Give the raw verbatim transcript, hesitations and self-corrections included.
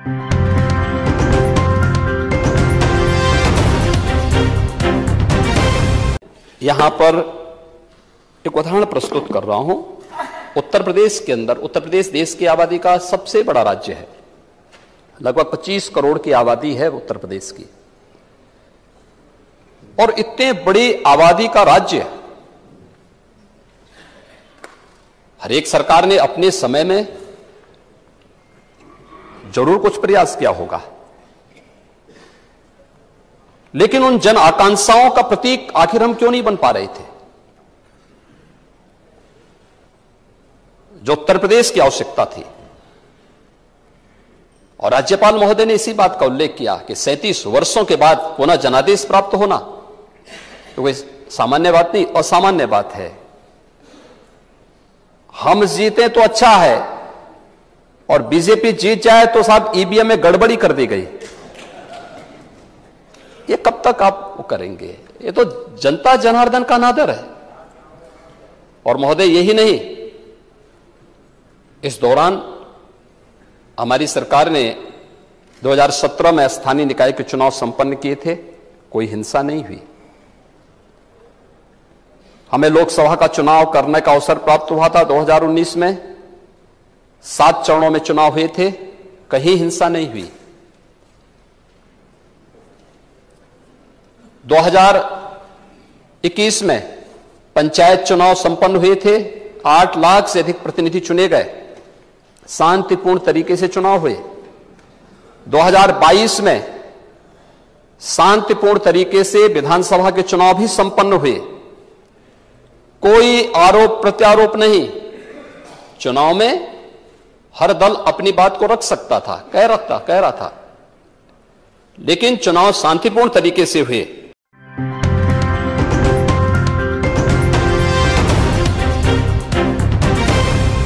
यहां पर एक उदाहरण प्रस्तुत कर रहा हूं। उत्तर प्रदेश के अंदर, उत्तर प्रदेश देश की आबादी का सबसे बड़ा राज्य है, लगभग पच्चीस करोड़ की आबादी है उत्तर प्रदेश की। और इतने बड़ी आबादी का राज्य, हर एक सरकार ने अपने समय में जरूर कुछ प्रयास किया होगा, लेकिन उन जन आकांक्षाओं का प्रतीक आखिर हम क्यों नहीं बन पा रहे थे? जो उत्तर प्रदेश की आवश्यकता थी। और राज्यपाल महोदय ने इसी बात का उल्लेख किया कि सैंतीस वर्षों के बाद पुनः जनादेश प्राप्त होना तो कोई सामान्य बात नहीं, असामान्य बात है। हम जीते तो अच्छा है, और बीजेपी जीत जाए तो साहब ईवीएम में गड़बड़ी कर दी गई। ये कब तक आप वो करेंगे? ये तो जनता जनार्दन का अनादर है। और महोदय यही नहीं, इस दौरान हमारी सरकार ने दो हज़ार सत्रह में स्थानीय निकाय के चुनाव संपन्न किए थे, कोई हिंसा नहीं हुई। हमें लोकसभा का चुनाव करने का अवसर प्राप्त हुआ था दो हज़ार उन्नीस में, सात चरणों में चुनाव हुए थे, कहीं हिंसा नहीं हुई। दो हज़ार इक्कीस में पंचायत चुनाव संपन्न हुए थे, आठ लाख से अधिक प्रतिनिधि चुने गए, शांतिपूर्ण तरीके से चुनाव हुए। दो हज़ार बाईस में शांतिपूर्ण तरीके से विधानसभा के चुनाव भी संपन्न हुए, कोई आरोप प्रत्यारोप नहीं। चुनाव में हर दल अपनी बात को रख सकता था, कह रखता कह रहा था, लेकिन चुनाव शांतिपूर्ण तरीके से हुए।